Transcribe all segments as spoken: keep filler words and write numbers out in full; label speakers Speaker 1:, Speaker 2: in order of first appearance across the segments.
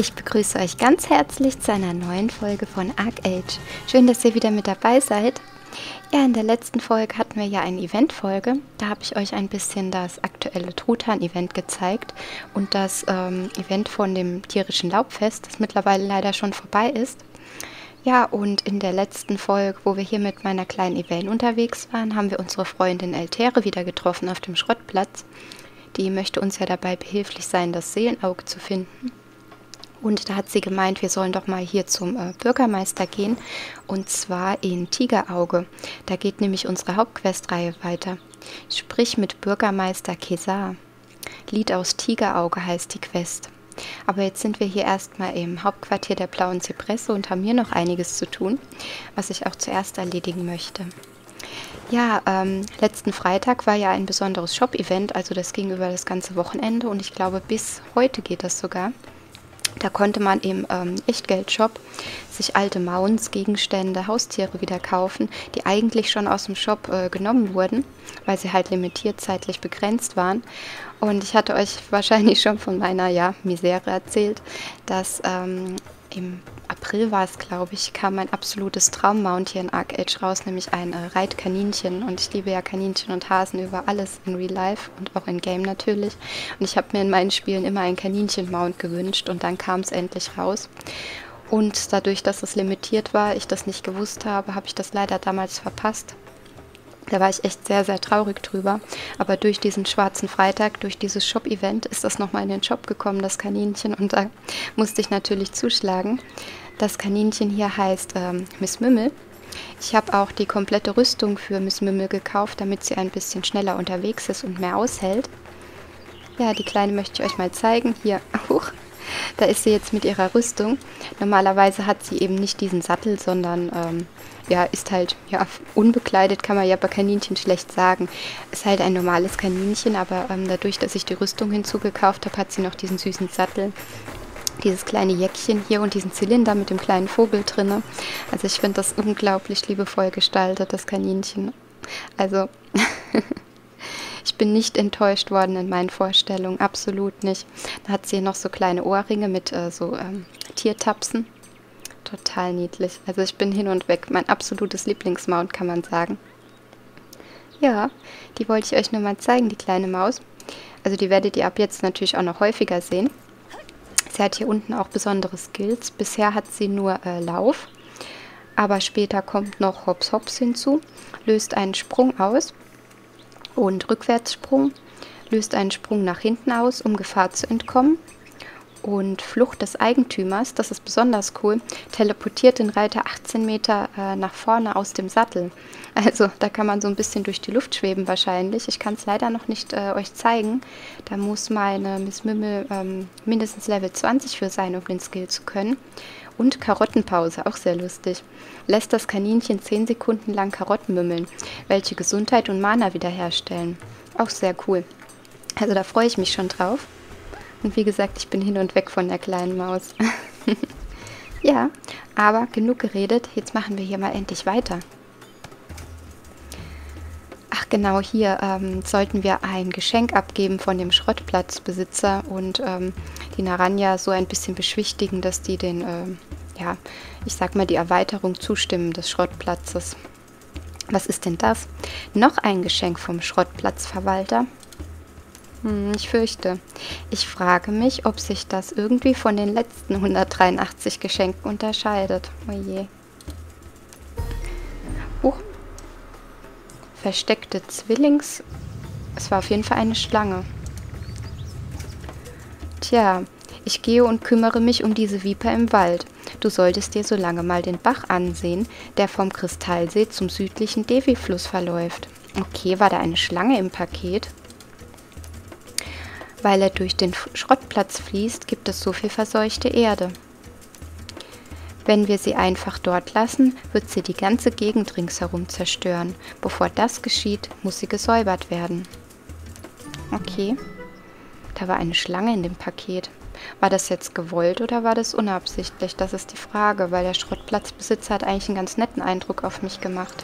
Speaker 1: Ich begrüße euch ganz herzlich zu einer neuen Folge von ArcAge. Schön, dass ihr wieder mit dabei seid. Ja, in der letzten Folge hatten wir ja eine Eventfolge. Da habe ich euch ein bisschen das aktuelle Truthahn-Event gezeigt und das ähm, Event von dem tierischen Laubfest, das mittlerweile leider schon vorbei ist. Ja, und in der letzten Folge, wo wir hier mit meiner kleinen Elaine unterwegs waren, haben wir unsere Freundin Eltere wieder getroffen auf dem Schrottplatz. Die möchte uns ja dabei behilflich sein, das Seelenauge zu finden. Und da hat sie gemeint, wir sollen doch mal hier zum äh, Bürgermeister gehen, und zwar in Tigerauge. Da geht nämlich unsere Hauptquestreihe weiter. Sprich mit Bürgermeister Kesar. Lied aus Tigerauge heißt die Quest. Aber jetzt sind wir hier erstmal im Hauptquartier der Blauen Zypresse und haben hier noch einiges zu tun, was ich auch zuerst erledigen möchte. Ja, ähm, letzten Freitag war ja ein besonderes Shop-Event, also das ging über das ganze Wochenende und ich glaube bis heute geht das sogar. Da konnte man im ähm, Echtgeld-Shop sich alte Mounts, Gegenstände, Haustiere wieder kaufen, die eigentlich schon aus dem Shop äh, genommen wurden, weil sie halt limitiert zeitlich begrenzt waren. Und ich hatte euch wahrscheinlich schon von meiner ja, Misere erzählt, dass ähm, im April war es, glaube ich, kam mein absolutes Traummount hier in ArcAge raus, nämlich ein äh, Reitkaninchen. Und ich liebe ja Kaninchen und Hasen über alles in Real Life und auch in Game natürlich. Und ich habe mir in meinen Spielen immer ein Kaninchen-Mount gewünscht und dann kam es endlich raus. Und dadurch, dass es limitiert war, ich das nicht gewusst habe, habe ich das leider damals verpasst. Da war ich echt sehr, sehr traurig drüber. Aber durch diesen schwarzen Freitag, durch dieses Shop-Event ist das nochmal in den Shop gekommen, das Kaninchen. Und da musste ich natürlich zuschlagen. Das Kaninchen hier heißt ähm, Miss Mümmel. Ich habe auch die komplette Rüstung für Miss Mümmel gekauft, damit sie ein bisschen schneller unterwegs ist und mehr aushält. Ja, die Kleine möchte ich euch mal zeigen. Hier, huch, da ist sie jetzt mit ihrer Rüstung. Normalerweise hat sie eben nicht diesen Sattel, sondern ähm, ja, ist halt ja, unbekleidet, kann man ja bei Kaninchen schlecht sagen. Ist halt ein normales Kaninchen, aber ähm, dadurch, dass ich die Rüstung hinzugekauft habe, hat sie noch diesen süßen Sattel. Dieses kleine Jäckchen hier und diesen Zylinder mit dem kleinen Vogel drinne. Also ich finde das unglaublich liebevoll gestaltet, das Kaninchen. Also ich bin nicht enttäuscht worden in meinen Vorstellungen, absolut nicht. Da hat sie noch so kleine Ohrringe mit äh, so ähm, Tiertapsen. Total niedlich. Also ich bin hin und weg. Mein absolutes Lieblingsmount, kann man sagen. Ja, die wollte ich euch nur mal zeigen, die kleine Maus. Also die werdet ihr ab jetzt natürlich auch noch häufiger sehen. Sie hat hier unten auch besondere Skills. Bisher hat sie nur äh, Lauf, aber später kommt noch Hops Hops hinzu, löst einen Sprung aus und Rückwärtssprung, löst einen Sprung nach hinten aus, um Gefahr zu entkommen. Und Flucht des Eigentümers, das ist besonders cool, teleportiert den Reiter achtzehn Meter äh, nach vorne aus dem Sattel. Also da kann man so ein bisschen durch die Luft schweben wahrscheinlich. Ich kann es leider noch nicht äh, euch zeigen. Da muss meine Miss Mümmel ähm, mindestens Level zwanzig für sein, um den Skill zu können. Und Karottenpause, auch sehr lustig. Lässt das Kaninchen zehn Sekunden lang Karotten mümmeln, welche Gesundheit und Mana wiederherstellen. Auch sehr cool. Also da freue ich mich schon drauf. Und wie gesagt, ich bin hin und weg von der kleinen Maus. Ja, aber genug geredet. Jetzt machen wir hier mal endlich weiter. Ach genau, hier ähm, sollten wir ein Geschenk abgeben von dem Schrottplatzbesitzer und ähm, die Naranja so ein bisschen beschwichtigen, dass die den, ähm, ja, ich sag mal, die Erweiterung zustimmen des Schrottplatzes. Was ist denn das? Noch ein Geschenk vom Schrottplatzverwalter? Hm, ich fürchte. Ich frage mich, ob sich das irgendwie von den letzten hundertdreiundachtzig Geschenken unterscheidet. Oh je. Huch. Versteckte Zwillings... Es war auf jeden Fall eine Schlange. Tja, ich gehe und kümmere mich um diese Viper im Wald. Du solltest dir so lange mal den Bach ansehen, der vom Kristallsee zum südlichen Devi-Fluss verläuft. Okay, war da eine Schlange im Paket? Weil er durch den Schrottplatz fließt, gibt es so viel verseuchte Erde. Wenn wir sie einfach dort lassen, wird sie die ganze Gegend ringsherum zerstören. Bevor das geschieht, muss sie gesäubert werden. Okay, da war eine Schlange in dem Paket. War das jetzt gewollt oder war das unabsichtlich? Das ist die Frage, weil der Schrottplatzbesitzer hat eigentlich einen ganz netten Eindruck auf mich gemacht.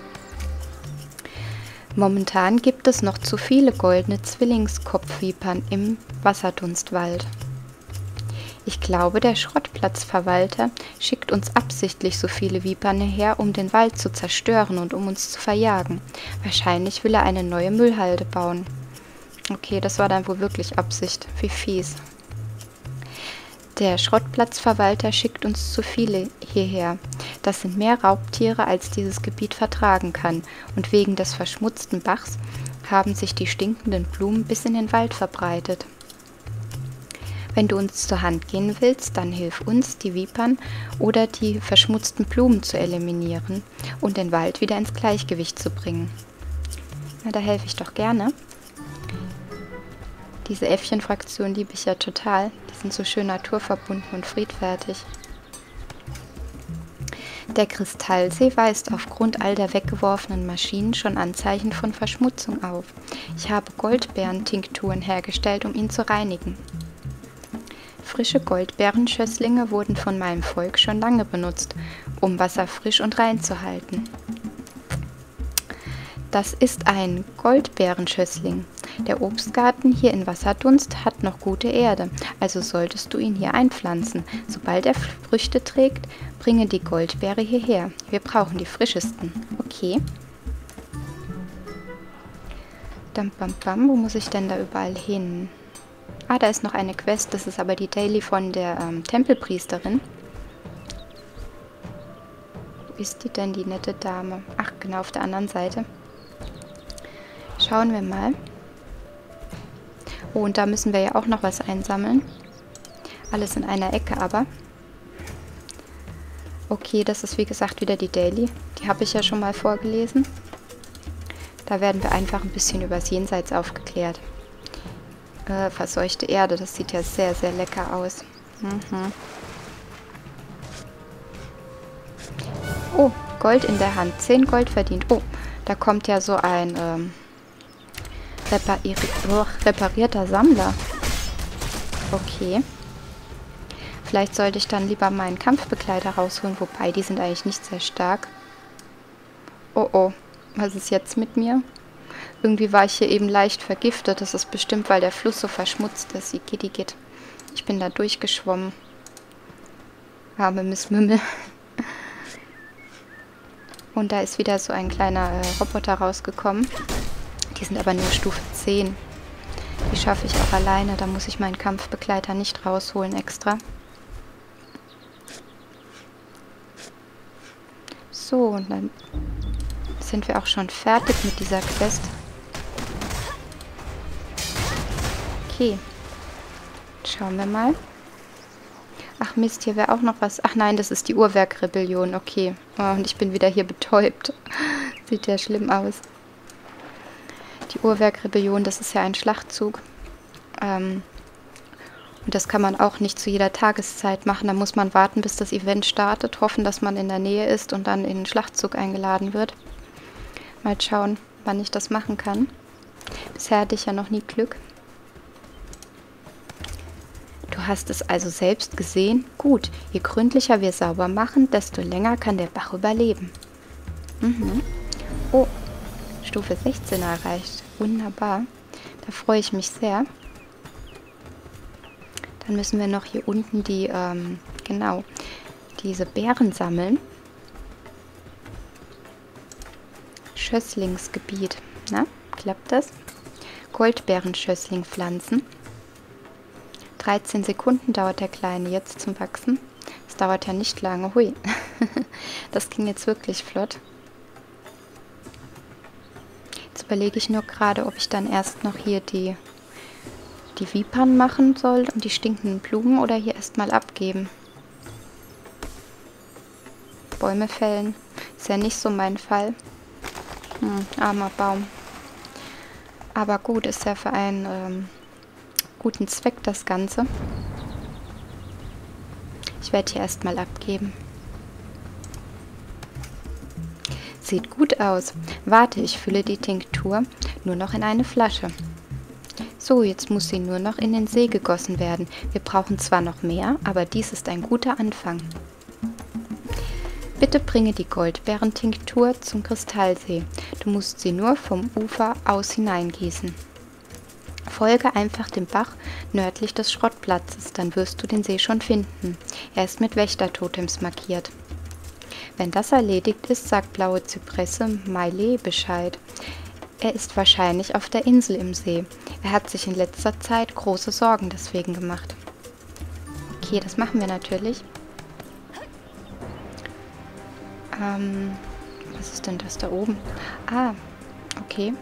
Speaker 1: Momentan gibt es noch zu viele goldene Zwillingskopfvipern im Wasserdunstwald. Ich glaube, der Schrottplatzverwalter schickt uns absichtlich so viele Vipern her, um den Wald zu zerstören und um uns zu verjagen. Wahrscheinlich will er eine neue Müllhalde bauen. Okay, das war dann wohl wirklich Absicht. Wie fies. Der Schrottplatzverwalter schickt uns zu viele hierher. Das sind mehr Raubtiere, als dieses Gebiet vertragen kann. Und wegen des verschmutzten Bachs haben sich die stinkenden Blumen bis in den Wald verbreitet. Wenn du uns zur Hand gehen willst, dann hilf uns, die Vipern oder die verschmutzten Blumen zu eliminieren und den Wald wieder ins Gleichgewicht zu bringen. Na, da helfe ich doch gerne. Diese Äffchen-Fraktion liebe ich ja total. Die sind so schön naturverbunden und friedfertig. Der Kristallsee weist aufgrund all der weggeworfenen Maschinen schon Anzeichen von Verschmutzung auf. Ich habe Goldbeerentinkturen hergestellt, um ihn zu reinigen. Frische Goldbeerenschösslinge wurden von meinem Volk schon lange benutzt, um Wasser frisch und rein zu halten. Das ist ein Goldbeerenschössling. Der Obstgarten hier in Wasserdunst hat noch gute Erde, also solltest du ihn hier einpflanzen. Sobald er Früchte trägt, bringe die Goldbeere hierher. Wir brauchen die frischesten. Okay. Dam, bam, bam. Wo muss ich denn da überall hin? Ah, da ist noch eine Quest. Das ist aber die Daily von der ähm, Tempelpriesterin. Wo ist die denn, die nette Dame? Ach, genau, auf der anderen Seite. Schauen wir mal. Oh, und da müssen wir ja auch noch was einsammeln. Alles in einer Ecke aber. Okay, das ist wie gesagt wieder die Daily. Die habe ich ja schon mal vorgelesen. Da werden wir einfach ein bisschen übers Jenseits aufgeklärt. Äh, verseuchte Erde, das sieht ja sehr, sehr lecker aus. Mhm. Oh, Gold in der Hand. zehn Gold verdient. Oh, da kommt ja so ein ähm, reparier oh, reparierter Sammler. Okay. Vielleicht sollte ich dann lieber meinen Kampfbegleiter rausholen, wobei die sind eigentlich nicht sehr stark. Oh oh, was ist jetzt mit mir? Irgendwie war ich hier eben leicht vergiftet. Das ist bestimmt, weil der Fluss so verschmutzt ist. Igidigit. Ich bin da durchgeschwommen. Arme Miss Mümmel. Und da ist wieder so ein kleiner äh, Roboter rausgekommen. Die sind aber nur Stufe zehn. Die schaffe ich auch alleine. Da muss ich meinen Kampfbegleiter nicht rausholen extra. So, und dann sind wir auch schon fertig mit dieser Quest. Okay. Schauen wir mal. Ach Mist, hier wäre auch noch was. Ach nein, das ist die Uhrwerkrebellion. Okay. Oh, und ich bin wieder hier betäubt. Sieht ja schlimm aus. Die Uhrwerkrebellion, das ist ja ein Schlachtzug. Ähm, und das kann man auch nicht zu jeder Tageszeit machen. Da muss man warten, bis das Event startet, hoffen, dass man in der Nähe ist und dann in den Schlachtzug eingeladen wird. Mal schauen, wann ich das machen kann. Bisher hatte ich ja noch nie Glück. Du hast es also selbst gesehen? Gut, je gründlicher wir sauber machen, desto länger kann der Bach überleben. Mhm. Oh, Stufe sechzehn erreicht. Wunderbar. Da freue ich mich sehr. Dann müssen wir noch hier unten die, ähm, genau, diese Beeren sammeln. Schösslingsgebiet. Na, klappt das? Goldbeerenschössling pflanzen. dreizehn Sekunden dauert der Kleine jetzt zum Wachsen. Das dauert ja nicht lange. Hui. Das ging jetzt wirklich flott. Jetzt überlege ich nur gerade, ob ich dann erst noch hier die, die Vipern machen soll und die stinkenden Blumen oder hier erstmal abgeben. Bäume fällen. Ist ja nicht so mein Fall. Hm, armer Baum. Aber gut, ist ja für einen ähm, guten Zweck das Ganze. Ich werde hier erstmal abgeben. Sieht gut aus. Warte, ich fülle die Tinktur nur noch in eine Flasche. So, jetzt muss sie nur noch in den See gegossen werden. Wir brauchen zwar noch mehr, aber dies ist ein guter Anfang. Bitte bringe die Goldbeerentinktur zum Kristallsee. Du musst sie nur vom Ufer aus hineingießen. Folge einfach dem Bach nördlich des Schrottplatzes, dann wirst du den See schon finden. Er ist mit Wächtertotems markiert. Wenn das erledigt ist, sagt Blaue Zypresse Miley Bescheid. Er ist wahrscheinlich auf der Insel im See. Er hat sich in letzter Zeit große Sorgen deswegen gemacht. Okay, das machen wir natürlich. Ähm, was ist denn das da oben? Ah, okay.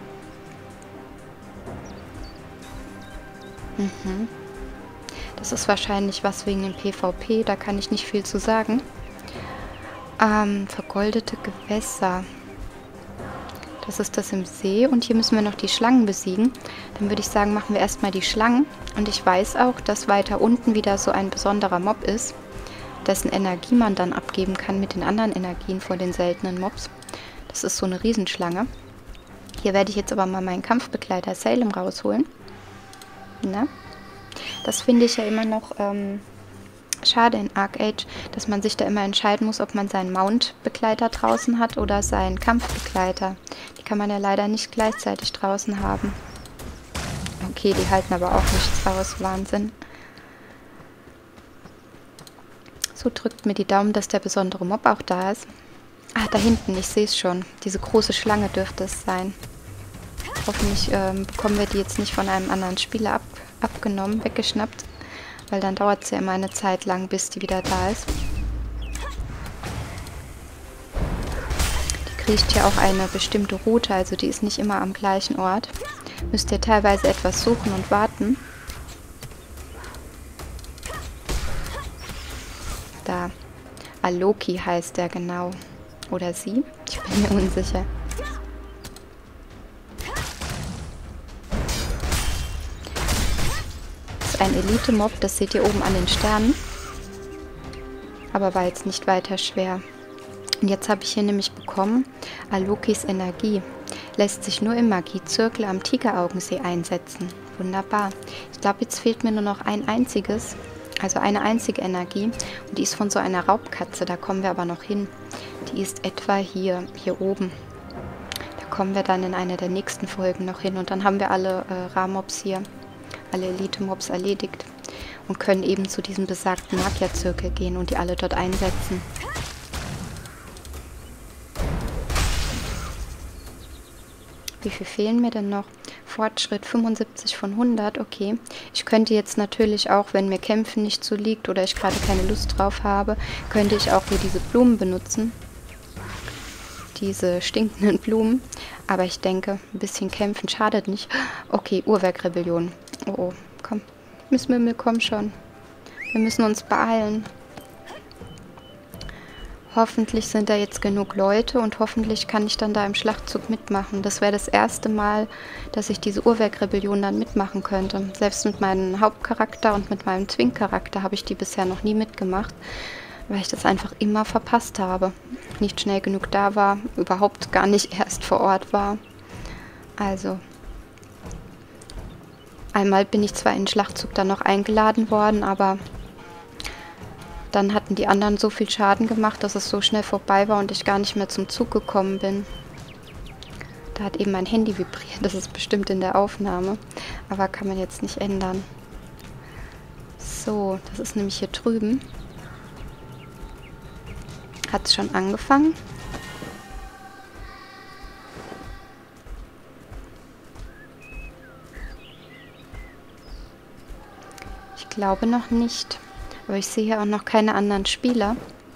Speaker 1: Mhm. Das ist wahrscheinlich was wegen dem PvP, da kann ich nicht viel zu sagen. Ähm, vergoldete Gewässer. Das ist das im See und hier müssen wir noch die Schlangen besiegen. Dann würde ich sagen, machen wir erstmal die Schlangen. Und ich weiß auch, dass weiter unten wieder so ein besonderer Mob ist, dessen Energie man dann abgeben kann mit den anderen Energien vor den seltenen Mobs. Das ist so eine Riesenschlange. Hier werde ich jetzt aber mal meinen Kampfbegleiter Salem rausholen. Na? Das finde ich ja immer noch ähm, schade in ArcheAge, dass man sich da immer entscheiden muss, ob man seinen Mount-Begleiter draußen hat oder seinen Kampfbegleiter. Die kann man ja leider nicht gleichzeitig draußen haben. Okay, die halten aber auch nichts aus. Wahnsinn. So, drückt mir die Daumen, dass der besondere Mob auch da ist. Ah, da hinten, ich sehe es schon. Diese große Schlange dürfte es sein. Hoffentlich ähm, bekommen wir die jetzt nicht von einem anderen Spieler ab, abgenommen, weggeschnappt. Weil dann dauert es ja immer eine Zeit lang, bis die wieder da ist. Die kriegt ja auch eine bestimmte Route, also die ist nicht immer am gleichen Ort. Müsst ihr teilweise etwas suchen und warten. Da. Aloki heißt der genau. Oder sie? Ich bin mir unsicher. Das ist ein Elite-Mob, das seht ihr oben an den Sternen. Aber war jetzt nicht weiter schwer. Und jetzt habe ich hier nämlich bekommen, Alokis Energie lässt sich nur im Magiezirkel am Tigeraugensee einsetzen. Wunderbar. Ich glaube, jetzt fehlt mir nur noch ein einziges, also eine einzige Energie. Und die ist von so einer Raubkatze, da kommen wir aber noch hin. Die ist etwa hier, hier oben. Da kommen wir dann in einer der nächsten Folgen noch hin. Und dann haben wir alle äh, Ra-Mobs hier, alle Elite-Mobs erledigt. Und können eben zu diesem besagten Magierzirkel gehen und die alle dort einsetzen. Wie viel fehlen mir denn noch? Fortschritt fünfundsiebzig von hundert, okay. Ich könnte jetzt natürlich auch, wenn mir Kämpfen nicht so liegt oder ich gerade keine Lust drauf habe, könnte ich auch hier diese Blumen benutzen. Diese stinkenden Blumen. Aber ich denke, ein bisschen kämpfen schadet nicht. Okay, Uhrwerkrebellion. Oh, oh, komm. Miss Mimmel, komm schon. Wir müssen uns beeilen. Hoffentlich sind da jetzt genug Leute und hoffentlich kann ich dann da im Schlachtzug mitmachen. Das wäre das erste Mal, dass ich diese Uhrwerkrebellion dann mitmachen könnte. Selbst mit meinem Hauptcharakter und mit meinem Twink-Charakter habe ich die bisher noch nie mitgemacht, weil ich das einfach immer verpasst habe. Nicht schnell genug da war, überhaupt gar nicht erst vor Ort war. Also, einmal bin ich zwar in den Schlachtzug dann noch eingeladen worden, aber dann hatten die anderen so viel Schaden gemacht, dass es so schnell vorbei war und ich gar nicht mehr zum Zug gekommen bin. Da hat eben mein Handy vibriert, das ist bestimmt in der Aufnahme, aber kann man jetzt nicht ändern. So, das ist nämlich hier drüben. Hat es schon angefangen? Ich glaube noch nicht. Aber ich sehe hier auch noch keine anderen Spieler.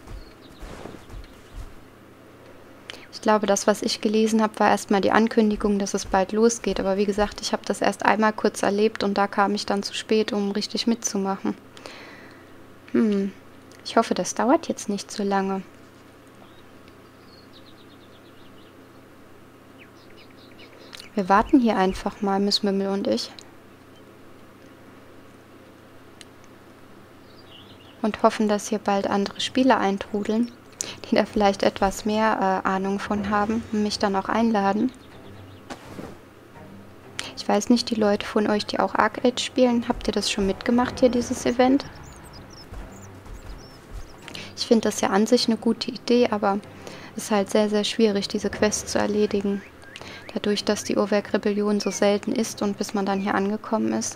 Speaker 1: Ich glaube, das, was ich gelesen habe, war erstmal die Ankündigung, dass es bald losgeht. Aber wie gesagt, ich habe das erst einmal kurz erlebt und da kam ich dann zu spät, um richtig mitzumachen. Hm, ich hoffe, das dauert jetzt nicht so lange. Wir warten hier einfach mal, Miss Mimmel und ich. Und hoffen, dass hier bald andere Spieler eintrudeln, die da vielleicht etwas mehr äh, Ahnung von haben und mich dann auch einladen. Ich weiß nicht, die Leute von euch, die auch ArcheAge spielen, habt ihr das schon mitgemacht hier, dieses Event? Ich finde das ja an sich eine gute Idee, aber es ist halt sehr, sehr schwierig, diese Quests zu erledigen. Dadurch, dass die Uhrwerk-Rebellion so selten ist und bis man dann hier angekommen ist.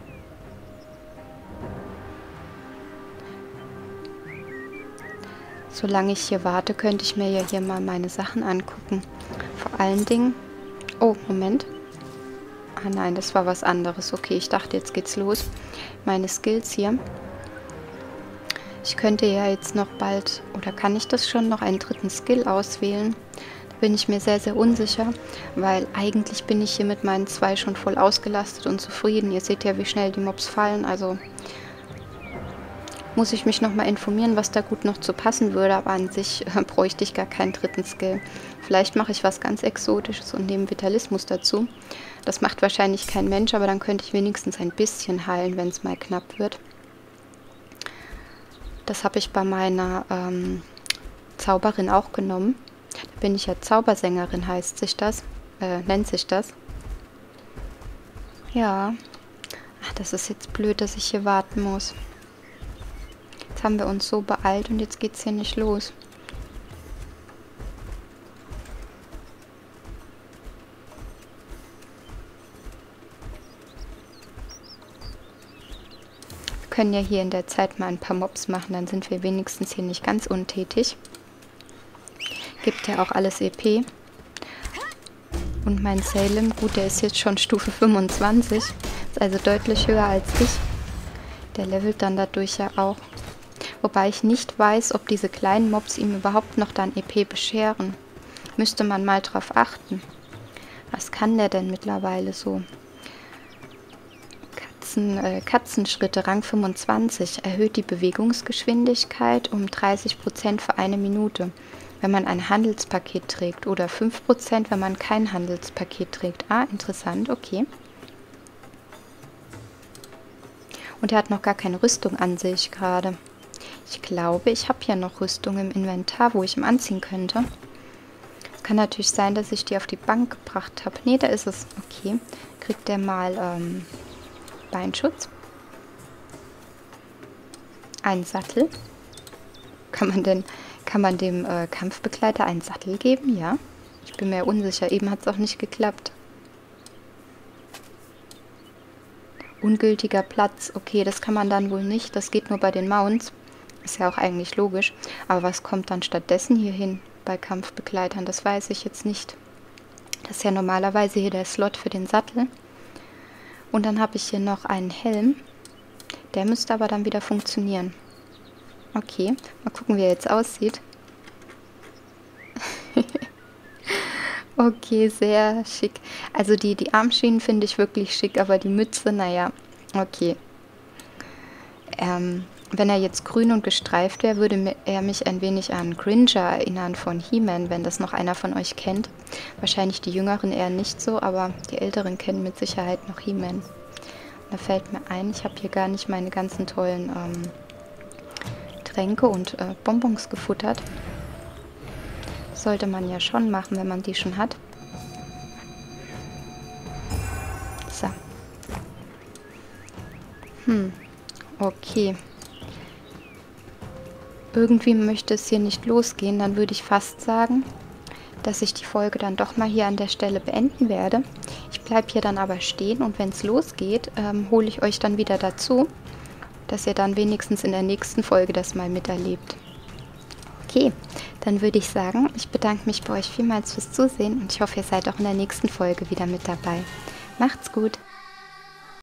Speaker 1: Solange ich hier warte, könnte ich mir ja hier mal meine Sachen angucken. Vor allen Dingen... Oh, Moment. Ah nein, das war was anderes. Okay, ich dachte, jetzt geht's los. Meine Skills hier. Ich könnte ja jetzt noch bald, oder kann ich das schon, noch einen dritten Skill auswählen? Da bin ich mir sehr, sehr unsicher, weil eigentlich bin ich hier mit meinen zwei schon voll ausgelastet und zufrieden. Ihr seht ja, wie schnell die Mobs fallen, also muss ich mich nochmal informieren, was da gut noch zu passen würde, aber an sich äh, bräuchte ich gar keinen dritten Skill. Vielleicht mache ich was ganz Exotisches und nehme Vitalismus dazu. Das macht wahrscheinlich kein Mensch, aber dann könnte ich wenigstens ein bisschen heilen, wenn es mal knapp wird. Das habe ich bei meiner ähm, Zauberin auch genommen. Da bin ich ja Zaubersängerin, heißt sich das, äh, nennt sich das. Ja, ach, das ist jetzt blöd, dass ich hier warten muss. Jetzt haben wir uns so beeilt und jetzt geht es hier nicht los. Wir können ja hier in der Zeit mal ein paar Mobs machen, dann sind wir wenigstens hier nicht ganz untätig. Gibt ja auch alles E P. Und mein Salem, gut, der ist jetzt schon Stufe fünfundzwanzig, ist also deutlich höher als ich. Der levelt dann dadurch ja auch. Wobei ich nicht weiß, ob diese kleinen Mobs ihm überhaupt noch dann E P bescheren. Müsste man mal drauf achten. Was kann der denn mittlerweile so? Katzen, äh, Katzenschritte, Rang fünfundzwanzig. Erhöht die Bewegungsgeschwindigkeit um dreißig Prozent für eine Minute, wenn man ein Handelspaket trägt. Oder fünf Prozent, wenn man kein Handelspaket trägt. Ah, interessant, okay. Und er hat noch gar keine Rüstung an, sehe ich gerade. Ich glaube, ich habe ja noch Rüstung im Inventar, wo ich ihm anziehen könnte. Es kann natürlich sein, dass ich die auf die Bank gebracht habe. Ne, da ist es. Okay. Kriegt der mal ähm, Beinschutz. Einen Sattel. Kann man denn, kann man dem äh, Kampfbegleiter einen Sattel geben? Ja. Ich bin mir unsicher. Eben hat es auch nicht geklappt. Ungültiger Platz. Okay, das kann man dann wohl nicht. Das geht nur bei den Mounts. Ist ja auch eigentlich logisch. Aber was kommt dann stattdessen hier hin bei Kampfbegleitern? Das weiß ich jetzt nicht. Das ist ja normalerweise hier der Slot für den Sattel. Und dann habe ich hier noch einen Helm. Der müsste aber dann wieder funktionieren. Okay, mal gucken, wie er jetzt aussieht. Okay, sehr schick. Also die, die Armschienen finde ich wirklich schick, aber die Mütze, naja, okay. Ähm, wenn er jetzt grün und gestreift wäre, würde er mich ein wenig an Gringer erinnern von He-Man, wenn das noch einer von euch kennt. Wahrscheinlich die Jüngeren eher nicht so, aber die Älteren kennen mit Sicherheit noch He-Man. Da fällt mir ein, ich habe hier gar nicht meine ganzen tollen ähm, Tränke und äh, Bonbons gefuttert. Sollte man ja schon machen, wenn man die schon hat. So. Hm, okay. Irgendwie möchte es hier nicht losgehen, dann würde ich fast sagen, dass ich die Folge dann doch mal hier an der Stelle beenden werde. Ich bleibe hier dann aber stehen und wenn es losgeht, ähm, hole ich euch dann wieder dazu, dass ihr dann wenigstens in der nächsten Folge das mal miterlebt. Okay, dann würde ich sagen, ich bedanke mich bei euch vielmals fürs Zusehen und ich hoffe, ihr seid auch in der nächsten Folge wieder mit dabei. Macht's gut!